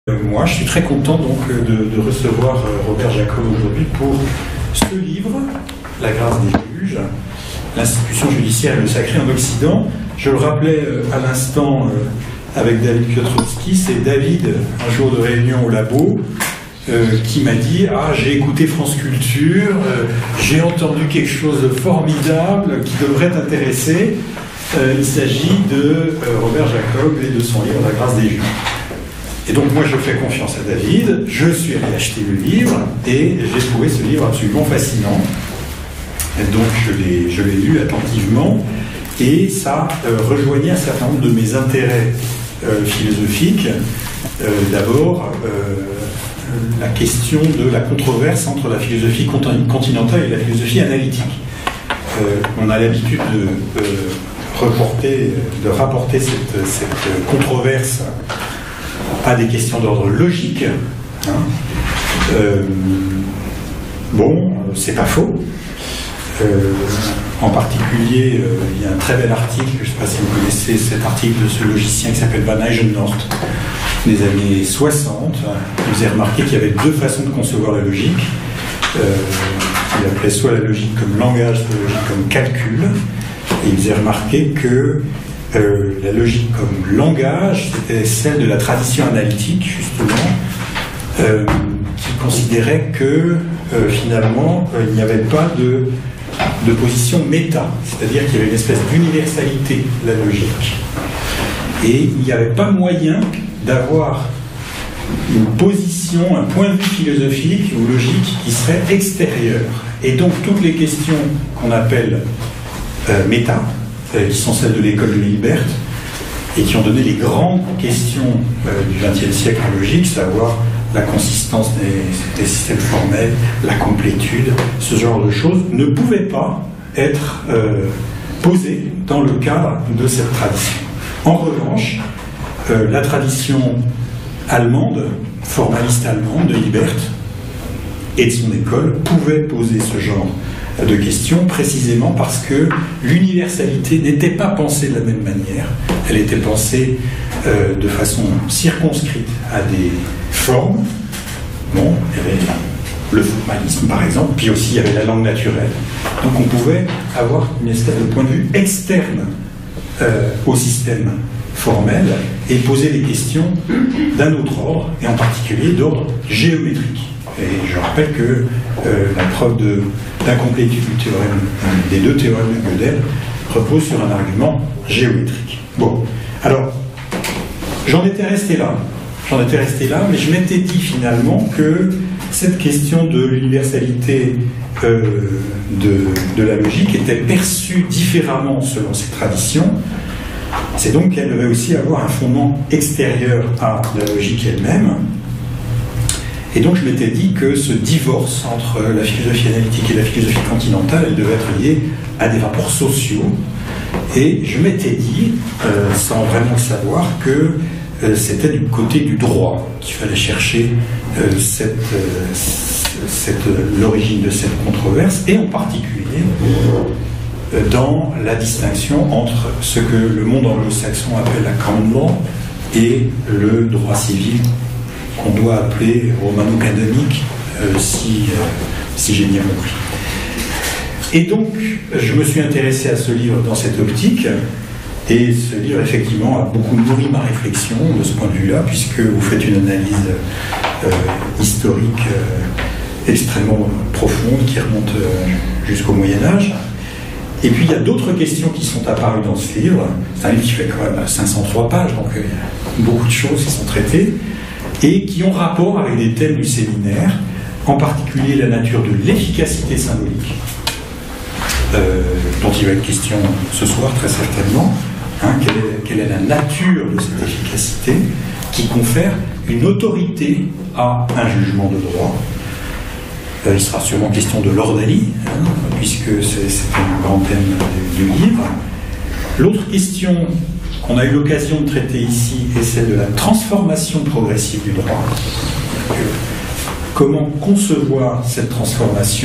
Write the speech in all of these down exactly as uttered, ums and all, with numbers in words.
Moi, je suis très content donc de, de recevoir Robert Jacob aujourd'hui pour ce livre, La grâce des juges, l'institution judiciaire et le sacré en Occident. Je le rappelais à l'instant avec David Piotrowski, c'est David, un jour de réunion au labo, euh, qui m'a dit « Ah, j'ai écouté France Culture, euh, j'ai entendu quelque chose de formidable qui devrait t'intéresser. Euh, il s'agit de euh, Robert Jacob et de son livre « La grâce des juges ». Et donc moi je fais confiance à David, je suis allé acheter le livre et j'ai trouvé ce livre absolument fascinant. Et donc je l'ai lu attentivement et ça euh, rejoignait un certain nombre de mes intérêts euh, philosophiques. Euh, D'abord, euh, la question de la controverse entre la philosophie continentale et la philosophie analytique. Euh, on a l'habitude de, euh, reporter, de rapporter cette, cette controverse à des questions d'ordre logique. Hein. Euh, bon, c'est pas faux. Euh, en particulier, euh, il y a un très bel article, je ne sais pas si vous connaissez cet article de ce logicien qui s'appelle Van Eisenhorst, des années soixante. Il faisait remarquer qu'il y avait deux façons de concevoir la logique. Euh, il appelait soit la logique comme langage, soit la logique comme calcul. Et il faisait remarquer que Euh, la logique comme langage, c'était celle de la tradition analytique, justement, euh, qui considérait que, euh, finalement, euh, il n'y avait pas de, de position méta, c'est-à-dire qu'il y avait une espèce d'universalité de la logique. Et il n'y avait pas moyen d'avoir une position, un point de vue philosophique ou logique qui serait extérieur. Et donc, toutes les questions qu'on appelle euh, méta, qui sont celles de l'école de Hilbert, et qui ont donné les grandes questions euh, du vingtième siècle en logique, savoir la consistance des, des systèmes formels, la complétude, ce genre de choses, ne pouvaient pas être euh, posées dans le cadre de cette tradition. En revanche, euh, la tradition allemande, formaliste allemande de Hilbert, et de son école, pouvait poser ce genre de questions, précisément parce que l'universalité n'était pas pensée de la même manière. Elle était pensée euh, de façon circonscrite à des formes. Bon, il y avait le formalisme, par exemple, puis aussi il y avait la langue naturelle. Donc on pouvait avoir une espèce de point de vue externe euh, au système formel et poser des questions d'un autre ordre, et en particulier d'ordre géométrique. Et je rappelle que euh, la preuve d'incomplétude du théorème, des deux théorèmes de Gödel repose sur un argument géométrique. Bon, alors, j'en étais resté là, j'en étais resté là, mais je m'étais dit finalement que cette question de l'universalité euh, de, de la logique était perçue différemment selon ces traditions. C'est donc qu'elle devait aussi avoir un fondement extérieur à la logique elle-même. Et donc je m'étais dit que ce divorce entre la philosophie analytique et la philosophie continentale, elle devait être liée à des rapports sociaux. Et je m'étais dit, euh, sans vraiment le savoir, que euh, c'était du côté du droit qu'il fallait chercher euh, cette, euh, cette, l'origine de cette controverse, et en particulier euh, dans la distinction entre ce que le monde anglo-saxon appelle la common law et le droit civil qu'on doit appeler romano-canonique, euh, si, euh, si j'ai bien compris. Et donc, je me suis intéressé à ce livre dans cette optique, et ce livre, effectivement, a beaucoup nourri ma réflexion de ce point de vue-là, puisque vous faites une analyse euh, historique euh, extrêmement profonde, qui remonte euh, jusqu'au Moyen-Âge. Et puis, il y a d'autres questions qui sont apparues dans ce livre. C'est un livre qui fait quand même cinq cent trois pages, donc euh, il y a beaucoup de choses qui sont traitées, et qui ont rapport avec des thèmes du séminaire, en particulier la nature de l'efficacité symbolique, euh, dont il va être question ce soir très certainement. Hein, quelle est, quelle est la nature de cette efficacité qui confère une autorité à un jugement de droit. Euh, il sera sûrement question de l'ordalie, hein, puisque c'est un grand thème du, du livre. L'autre question qu'on a eu l'occasion de traiter ici est celle de la transformation progressive du droit. Donc, euh, comment concevoir cette transformation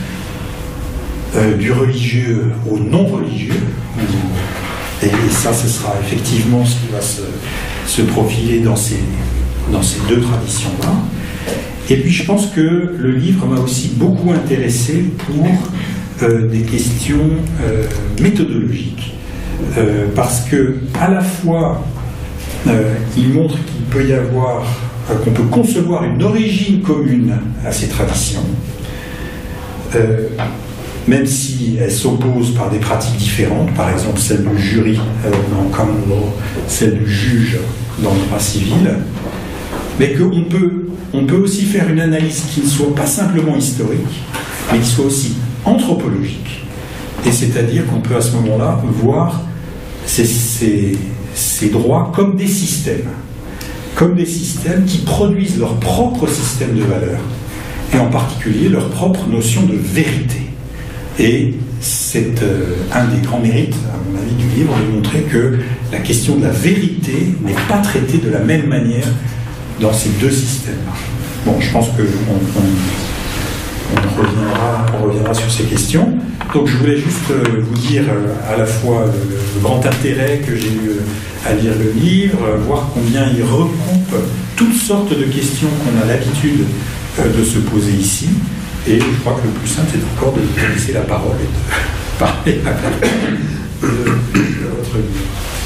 euh, du religieux au non-religieux, et, et ça, ce sera effectivement ce qui va se, se profiler dans ces dans ces deux traditions-là. Et puis je pense que le livre m'a aussi beaucoup intéressé pour euh, des questions euh, méthodologiques. Euh, parce que à la fois euh, il montre qu'il peut y avoir, euh, qu'on peut concevoir une origine commune à ces traditions, euh, même si elles s'opposent par des pratiques différentes, par exemple celle du jury euh, dans common law, celle du juge dans le droit civil, mais qu'on peut, on peut aussi faire une analyse qui ne soit pas simplement historique, mais qui soit aussi anthropologique. Et c'est-à-dire qu'on peut à ce moment-là voir ces, ces, ces droits comme des systèmes, comme des systèmes qui produisent leur propre système de valeurs, et en particulier leur propre notion de vérité. Et c'est euh, un des grands mérites, à mon avis, du livre, de montrer que la question de la vérité n'est pas traitée de la même manière dans ces deux systèmes. Bon, je pense qu'on on, on reviendra, on reviendra sur ces questions. Donc je voulais juste euh, vous dire euh, à la fois le, le grand intérêt que j'ai eu à lire le livre, euh, voir combien il regroupe toutes sortes de questions qu'on a l'habitude euh, de se poser ici. Et je crois que le plus simple, c'est encore de vous laisser la parole et de parler à de, de votre livre.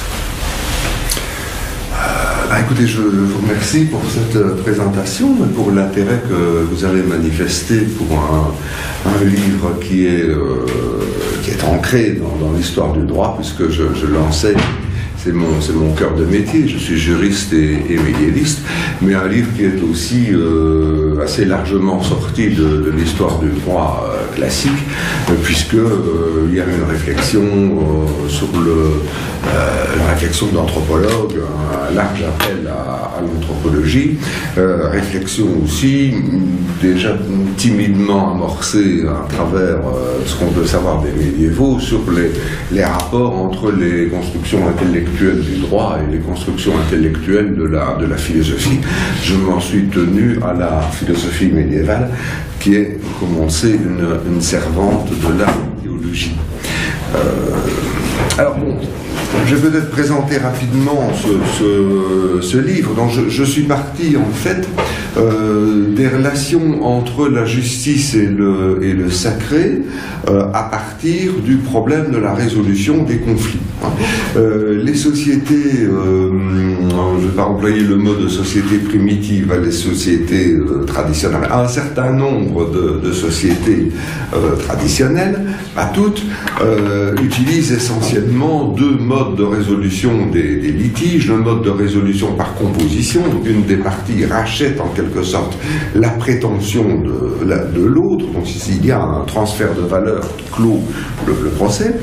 Ah, écoutez, je vous remercie pour cette présentation et pour l'intérêt que vous avez manifesté pour un, un livre qui est, euh, qui est ancré dans, dans l'histoire du droit, puisque je, je l'enseigne. C'est mon, c'est mon cœur de métier, je suis juriste et, et médiéviste, mais un livre qui est aussi euh, assez largement sorti de, de l'histoire du droit euh, classique, euh, puisque euh, il y a une réflexion euh, sur le, euh, une réflexion d'anthropologue, un large appel à, à l'anthropologie, euh, réflexion aussi déjà timidement amorcée à travers euh, ce qu'on peut savoir des médiévaux sur les, les rapports entre les constructions intellectuelles du droit et les constructions intellectuelles de la, de la philosophie. Je m'en suis tenu à la philosophie médiévale, qui est, comme on sait, une, une servante de la théologie. Euh, alors bon, je vais peut-être présenter rapidement ce, ce, ce livre. Donc je, je suis parti en fait euh, des relations entre la justice et le, et le sacré euh, à partir du problème de la résolution des conflits. Euh, les sociétés, euh, je ne vais pas employer le mot de société primitive, les sociétés euh, traditionnelles, un certain nombre de, de sociétés euh, traditionnelles, pas toutes, euh, utilisent essentiellement deux modes de résolution des, des litiges, le mode de résolution par composition, donc une des parties rachète en quelque sorte la prétention de, la, de l'autre, donc ici il y a un transfert de valeur qui clôt le, le procès.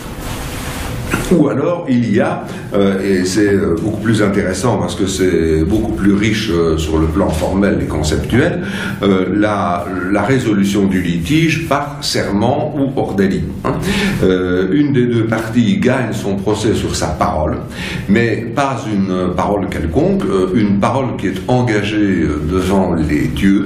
Ou alors il y a, euh, et c'est beaucoup plus intéressant parce que c'est beaucoup plus riche euh, sur le plan formel et conceptuel, euh, la, la résolution du litige par serment ou ordalie. Hein. Euh, une des deux parties gagne son procès sur sa parole, mais pas une parole quelconque, euh, une parole qui est engagée devant les dieux,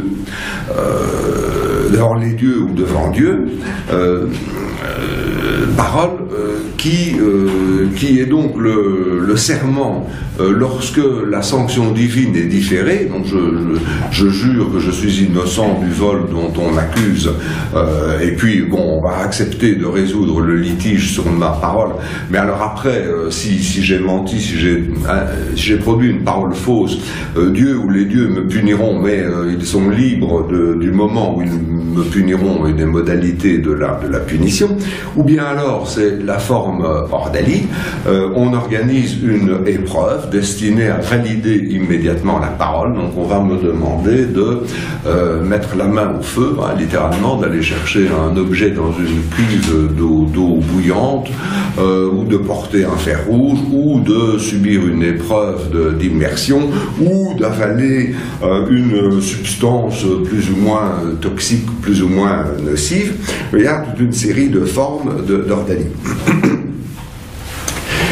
euh, devant les dieux ou devant Dieu, euh, euh, parole euh, qui, euh, qui est donc le, le serment euh, lorsque la sanction divine est différée. Donc je, je, je jure que je suis innocent du vol dont on m'accuse, euh, et puis bon, on va accepter de résoudre le litige sur ma parole, mais alors après, euh, si, si j'ai menti, si j'ai hein, si j'ai produit une parole fausse, euh, Dieu ou les dieux me puniront, mais euh, ils sont libres de, du moment où ils me puniront et des modalités de la, de la punition. Ou bien alors c'est la forme ordalie, euh, on organise une épreuve destinée à valider immédiatement la parole. Donc on va me demander de euh, mettre la main au feu, hein, littéralement, d'aller chercher un objet dans une cuve d'eau d'eau bouillante, euh, ou de porter un fer rouge, ou de subir une épreuve d'immersion, ou d'avaler euh, une substance plus ou moins toxique, plus ou moins nocive. Il y a toute une série de formes d'ordalie.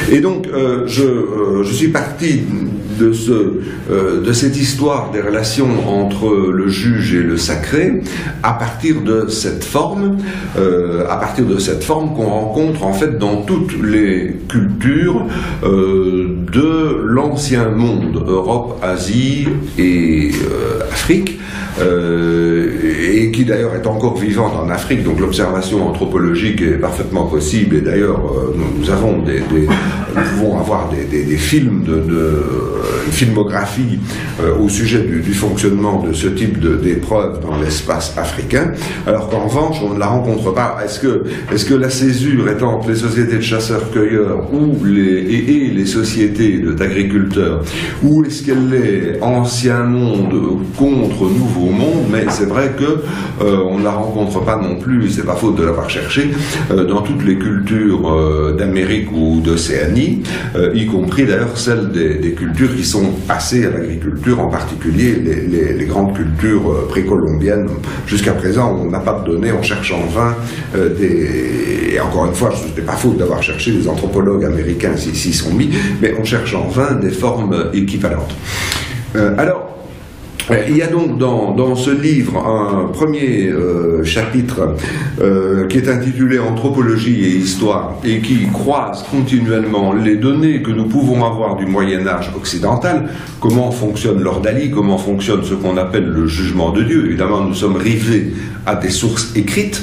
Et donc, euh, je, euh, je suis parti de, ce, euh, de cette histoire des relations entre le juge et le sacré à partir de cette forme, euh, à partir de cette forme qu'on rencontre en fait dans toutes les cultures euh, de l'ancien monde, Europe, Asie et euh, Afrique. Euh, et qui d'ailleurs est encore vivante en Afrique, donc l'observation anthropologique est parfaitement possible, et d'ailleurs euh, nous, nous avons des, des nous pouvons avoir des, des, des films de, de une filmographie euh, au sujet du, du fonctionnement de ce type d'épreuve dans l'espace africain, alors qu'en revanche on ne la rencontre pas. Est-ce que, est-ce que la césure est entre les sociétés de chasseurs-cueilleurs ou les, et, et les sociétés d'agriculteurs, ou est-ce qu'elle est ancien monde contre nouveau monde? Mais c'est vrai que euh, on ne la rencontre pas non plus, c'est pas faute de l'avoir cherché, euh, dans toutes les cultures euh, d'Amérique ou d'Océanie, euh, y compris d'ailleurs celles des, des cultures qui sont passées à l'agriculture, en particulier les, les, les grandes cultures euh, précolombiennes. Jusqu'à présent, on n'a pas de données, on cherche en vain euh, des... Et encore une fois, ce n'est pas faute d'avoir cherché, les anthropologues américains s'y sont mis, mais on cherche en vain des formes équivalentes. Euh, alors, il y a donc dans, dans ce livre un premier euh, chapitre euh, qui est intitulé Anthropologie et Histoire et qui croise continuellement les données que nous pouvons avoir du Moyen-Âge occidental, comment fonctionne l'ordalie, comment fonctionne ce qu'on appelle le jugement de Dieu. Évidemment, nous sommes rivés à des sources écrites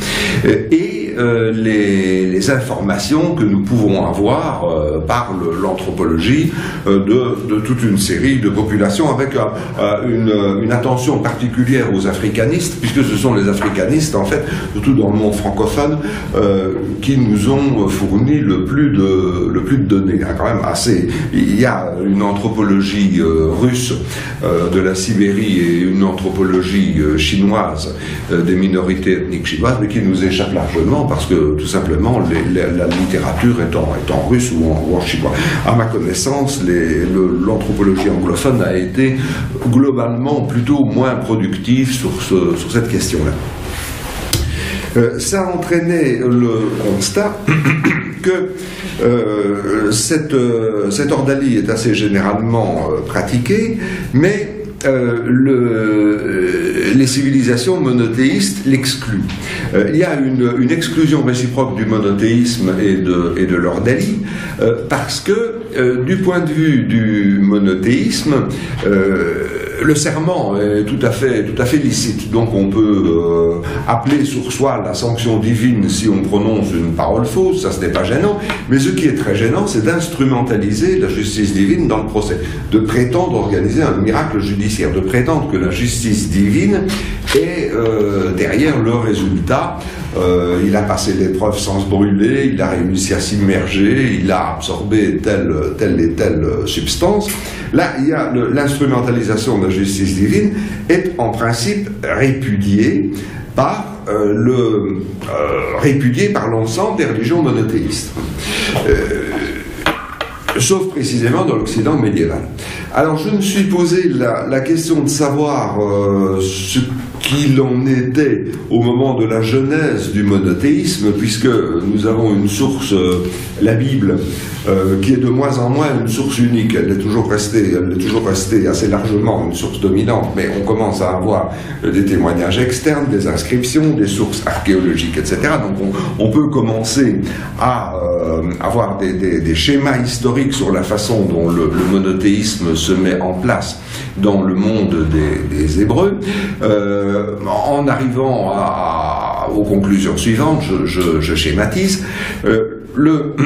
et Euh, les, les informations que nous pouvons avoir euh, par l'anthropologie euh, de, de toute une série de populations, avec euh, une, une attention particulière aux africanistes, puisque ce sont les africanistes, en fait, surtout dans le monde francophone, euh, qui nous ont fourni le plus de, le plus de données. Hein, quand même assez. Il y a une anthropologie euh, russe euh, de la Sibérie et une anthropologie euh, chinoise euh, des minorités ethniques chinoises, mais qui nous échappe largement, parce que tout simplement les, les, la littérature est en, est en russe ou en, ou en chinois. À ma connaissance, l'anthropologie anglophone a été globalement plutôt moins productive sur, ce, sur cette question-là. Euh, ça a entraîné le constat que euh, cette, euh, cette ordalie est assez généralement euh, pratiquée, mais Euh, le, euh, les civilisations monothéistes l'excluent. Euh, il y a une, une exclusion réciproque du monothéisme et de, et de l'ordalie, euh, parce que, euh, du point de vue du monothéisme, euh, le serment est tout à fait, tout à fait licite. Donc on peut euh, appeler sur soi la sanction divine si on prononce une parole fausse, ça ce n'est pas gênant, mais ce qui est très gênant, c'est d'instrumentaliser la justice divine dans le procès, de prétendre organiser un miracle judiciaire, de prétendre que la justice divine est euh, derrière le résultat. Euh, il a passé l'épreuve sans se brûler, il a réussi à s'immerger, il a absorbé telle, telle et telle substance. Là, il y a l'instrumentalisation de la justice divine est en principe répudiée par euh, le euh, répudiée par l'ensemble des religions monothéistes. Euh, sauf précisément dans l'Occident médiéval. Alors je me suis posé la, la question de savoir euh, ce qu'il en était au moment de la genèse du monothéisme, puisque nous avons une source, euh, la Bible, euh, qui est de moins en moins une source unique. Elle est toujours restée, elle est toujours restée assez largement une source dominante, mais on commence à avoir euh, des témoignages externes, des inscriptions, des sources archéologiques, et cetera. Donc on, on peut commencer à euh, avoir des, des, des schémas historiques sur la façon dont le, le monothéisme se met en place dans le monde des, des Hébreux. Euh, en arrivant à, à, aux conclusions suivantes, je, je, je schématise, euh, le,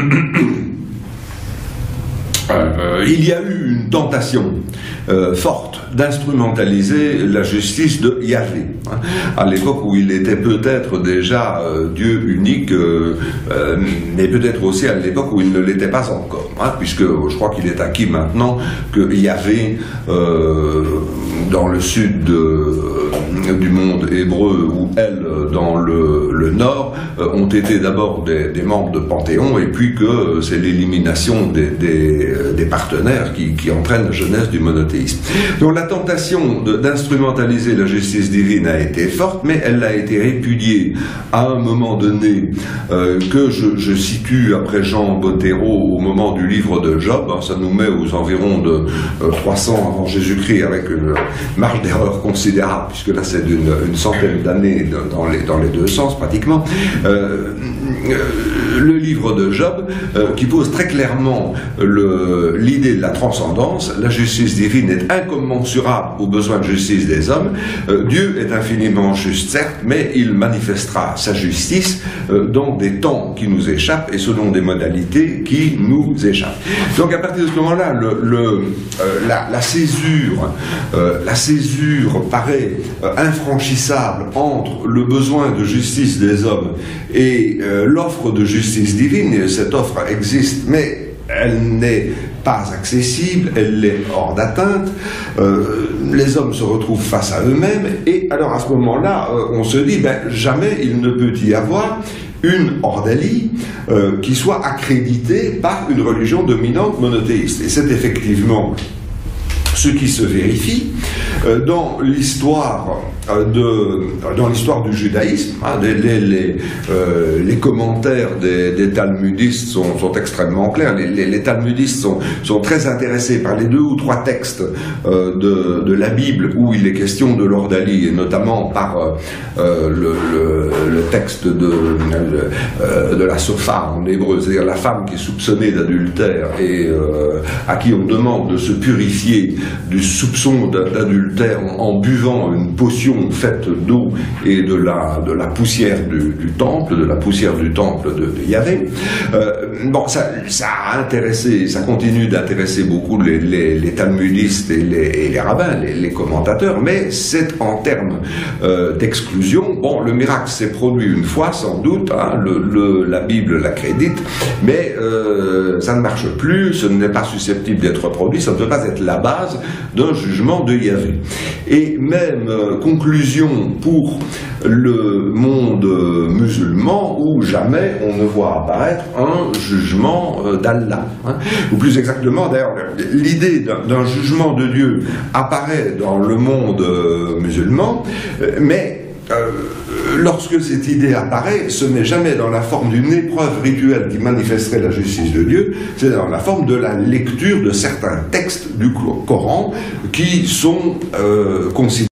euh, il y a eu une tentation euh, forte d'instrumentaliser la justice de Yahvé, hein, à l'époque où il était peut-être déjà euh, Dieu unique, euh, euh, mais peut-être aussi à l'époque où il ne l'était pas encore, hein, puisque je crois qu'il est acquis maintenant que Yahvé, euh, dans le sud de du monde hébreu ou elles dans le, le nord euh, ont été d'abord des, des membres de Panthéon, et puis que euh, c'est l'élimination des, des, des partenaires qui, qui entraîne la genèse du monothéisme. Donc la tentation d'instrumentaliser la justice divine a été forte, mais elle a été répudiée à un moment donné euh, que je, je situe après Jean Bottero au moment du livre de Job, hein, ça nous met aux environs de euh, trois cents avant Jésus-Christ, avec une marge d'erreur considérable, puisque là c'est d'une une centaine d'années dans les, dans les deux sens pratiquement. Euh, euh, le livre de Job euh, qui pose très clairement l'idée de la transcendance. La justice divine est incommensurable aux besoins de justice des hommes. Euh, Dieu est infiniment juste, certes, mais il manifestera sa justice euh, dans des temps qui nous échappent et selon des modalités qui nous échappent. Donc à partir de ce moment-là, le, le, euh, la, la césure, euh, la césure paraît euh, infranchissable entre le besoin de justice des hommes et euh, l'offre de justice divine. Et cette offre existe, mais elle n'est pas accessible, elle est hors d'atteinte, euh, les hommes se retrouvent face à eux-mêmes, et alors à ce moment-là, euh, on se dit, ben, jamais il ne peut y avoir une ordalie euh, qui soit accréditée par une religion dominante monothéiste. Et c'est effectivement ce qui se vérifie euh, dans l'histoire euh, de dans l'histoire du judaïsme. Hein, les, les, les, euh, les commentaires des, des talmudistes sont, sont extrêmement clairs. Les, les, les talmudistes sont, sont très intéressés par les deux ou trois textes euh, de, de la Bible où il est question de l'ordalie, et notamment par euh, le, le, le texte de, le, euh, de la sopha en hébreu, c'est-à-dire la femme qui est soupçonnée d'adultère et euh, à qui on demande de se purifier du soupçon d'adultère en, en buvant une potion faite d'eau et de la, de la poussière du, du temple, de la poussière du temple de, de Yahvé. Euh, bon, ça, ça a intéressé, ça continue d'intéresser beaucoup les, les, les talmudistes et les, et les rabbins, les, les commentateurs, mais c'est en termes euh, d'exclusion. Bon, le miracle s'est produit une fois, sans doute, hein, le, le, la Bible l'accrédite, mais euh, ça ne marche plus, ce n'est pas susceptible d'être reproduit, ça ne peut pas être la base d'un jugement de Yahvé. Et même euh, conclusion pour le monde euh, musulman, où jamais on ne voit apparaître un jugement euh, d'Allah. Hein. Ou plus exactement, d'ailleurs, l'idée d'un jugement de Dieu apparaît dans le monde euh, musulman, euh, mais Euh, lorsque cette idée apparaît, ce n'est jamais dans la forme d'une épreuve rituelle qui manifesterait la justice de Dieu, c'est dans la forme de la lecture de certains textes du Coran qui sont euh, considérés